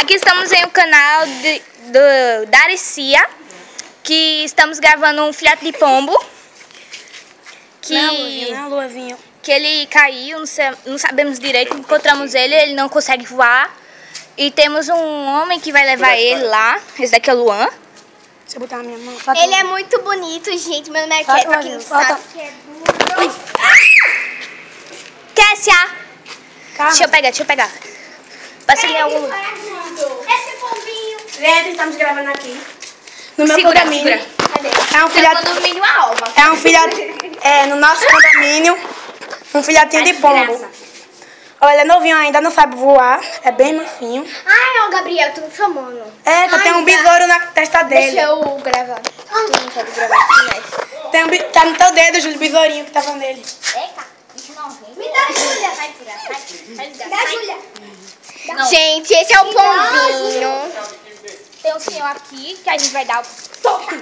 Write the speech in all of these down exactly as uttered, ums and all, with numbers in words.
Aqui estamos em um canal de, do Daricia, que estamos gravando um filhote de pombo. Que, não, luzinha, não, luzinha. que ele caiu, não, sei, não sabemos direito, encontramos ele, ele não consegue voar. E temos um homem que vai levar ele lá, esse daqui é o Luan. Deixa eu botar na minha mão. Ele é muito bonito, gente. Meu nome é Kécia, pra quem não sabe. Kécia! Deixa eu pegar, deixa eu pegar. Passa ali em algum lugar. Esse pombinho. Gente, estamos gravando aqui. No meu Segura, condomínio. segura. É um filhote. Condomínio Alva. É um filhote. É, no nosso condomínio. Um filhotinho de pombo. Olha, ele é novinho ainda, não sabe voar. É bem novinho. Ai, ó, Gabriel, tu me chamando. É, que tem um besouro na testa dele. Deixa eu gravar. Tu não quer gravar aqui mais. Tem um, bi- tá no teu dedo, Júlio, o besourinho que tava nele. Eita, isso não vem. Me dá, Júlia. Vai tirar, vai tirar. Vai tirar. Dá, Júlia. Gente, esse é o pombinho. Tem um senhor aqui que a gente vai dar o... Toma!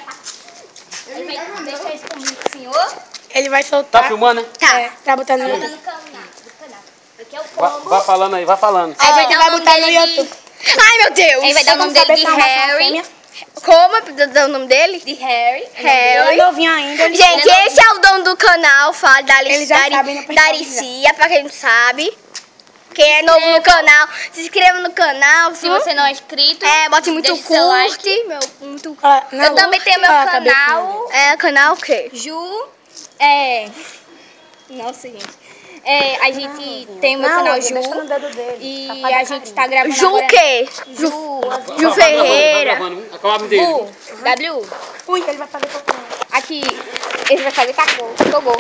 Ele vai deixar esse pombinho pro senhor. Ele vai soltar. Tá filmando, né? Tá. É, tá botando no Tá YouTube. no canal, no canal. Aqui é o Vai, pombo. vai falando aí, vai falando. Aí A vai gente dar vai o nome botar no dele de- YouTube. Ai, meu Deus. Aí vai dar o nome dele de Sabe se é uma maçã Harry. fêmea? Como? Dá o nome dele? De Harry. Ele Harry. é novinho ainda. Ele Gente, esse é o dono do canal, fala da Ele já sabe, não precisa Daricia, pra quem não sabe. Quem é novo no canal, se inscreva no canal. Se você não é inscrito, É, bote muito deixa seu like. curte. Meu, muito... Ó, não, Eu também tenho meu ó, a cabecinha canal. É, canal o quê? Ju. É. Nossa, gente. É, a gente tem o meu Não, canal Luzinha, deixa no Ju. dedo dele. E Safado a da gente carinha. tá gravando. Ju o agora- quê? Ju. Ju Vai gravando, Ferreira. vai gravando. Qual é o nome dele? U. W. Ui, ele vai fazer cocô. Aqui. Ele vai fazer cacô. Jogou.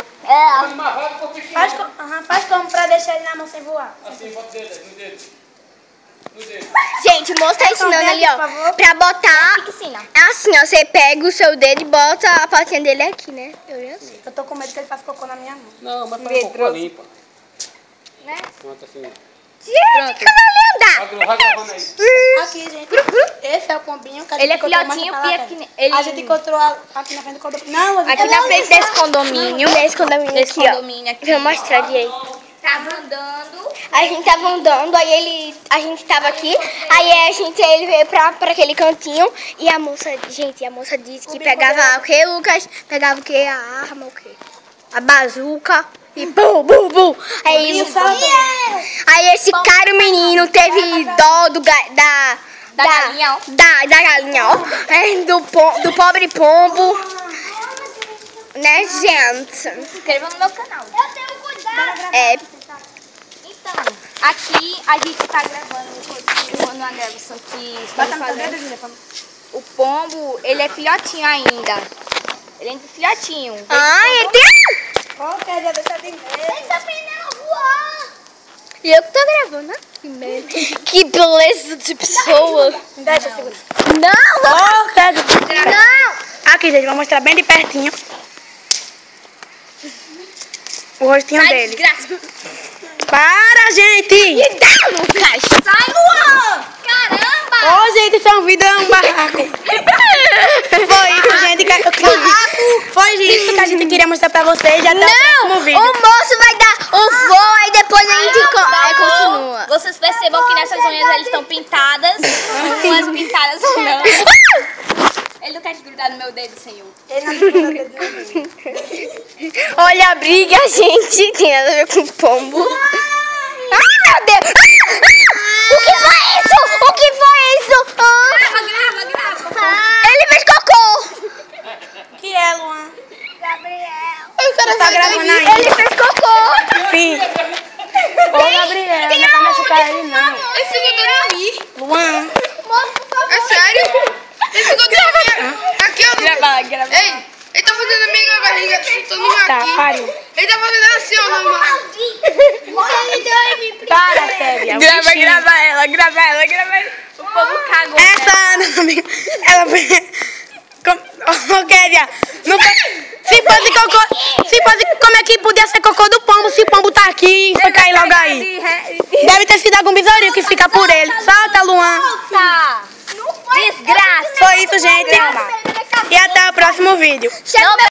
Faz, co aham, faz como pra deixar ele na mão sem voar. Assim, bota o dedo, no dedo. No dedo. Gente, o moço tá ensinando Então, ali, por favor. ó. Pra botar. Que ensina. É assim, ó. Você pega o seu dedo e bota a patinha dele aqui, né? Eu já sei. Eu tô com medo que ele faça cocô na minha mão. Não, mas faz um pouco limpa. Né? Pronto, assim. Gente, que linda! Vai, vai gravando aí. Aqui, gente. Esse é o pombinho que a gente Ele é encontrou mais filhotinho, pra lá pia dentro. que ne- ele- A gente encontrou a- aqui na frente do condomínio. Não, Luzinha, Aqui na frente desse condomínio. Nesse condomínio Desse aqui, ó. condomínio aqui. Deixa eu mostrar direito. Tava andando. A gente tava andando, aí ele, a gente tava aqui, aí a gente, ele veio pra, pra aquele cantinho e a moça, gente, a moça disse que pegava o que, Lucas? Pegava o que? A arma, o que? A bazuca e bum, bum, bum. Aí, aí esse cara, o menino, teve dó do, ga- da, Da galinha, ó. Da, da galinha, ó. É, do, pom- do pobre pombo. Né, gente? Se inscreva no meu canal. Eu tenho cuidado. É, Então, aqui a gente tá gravando uma gravação que estamos Bota no teu dedo, fazendo. Júlia, pra... O pombo, ele é filhotinho ainda. Ele é filhotinho. ai, ele tem... Ó, quer já deixar de ver. Ele tá aprendendo a voar. E eu que tô gravando, né? Que merda. Que beleza de pessoa. Deixa eu segurar. Não, Ó, quer não. Aqui, gente, vou mostrar bem de pertinho. O rostinho Sai, dele. desgraça. Para, gente! Me dá, Lucas. Sai, Luan! Caramba! Ô, gente, isso é um vídeo, é um barraco. Foi isso, gente. Que, que, foi isso que a gente queria mostrar pra vocês. Já até o Não, próximo o vídeo. moço vai dar o voo, aí depois a gente co- aí continua. Vocês percebam que nessas unhas elas estão pintadas. Umas pintadas ou não. Ele não quer grudar no meu dedo, senhor. Ele não tem nada a ver. Olha a briga, gente. Tem nada a ver com pombo. Ai, meu Deus. Ah, ah, o que foi isso? O que foi isso? Ah, Grava, grava, grava. ele fez cocô. O que é, Luan? Gabriel. Tá gravando aí? Ele fez cocô. Sim. Ô, Gabriel, não é pra machucar ele, não. Ele ficou dando em mim. Luan. É sério? Ele ficou dando em mim. Aqui, ó. Grava, grava. Ei, ele tá fazendo a minha barriga, chutando em mim Tá, aqui. pariu. Ele tá fazendo assim, ó, meu irmão. Para, Sébia. Grava, grava ela, grava ela, grava ela. O povo cagou. Essa, amiga, ela foi... Ô, Kéria, não foi... Se fosse cocô... Se fosse... Como é que podia ser cocô do pombo se o pombo tá aqui e foi cair logo aí? Deve ter sido algum besourinho que fica por ele. Solta, Luan. Tá. Desgraça. Foi isso, gente. E até o próximo vídeo. Não,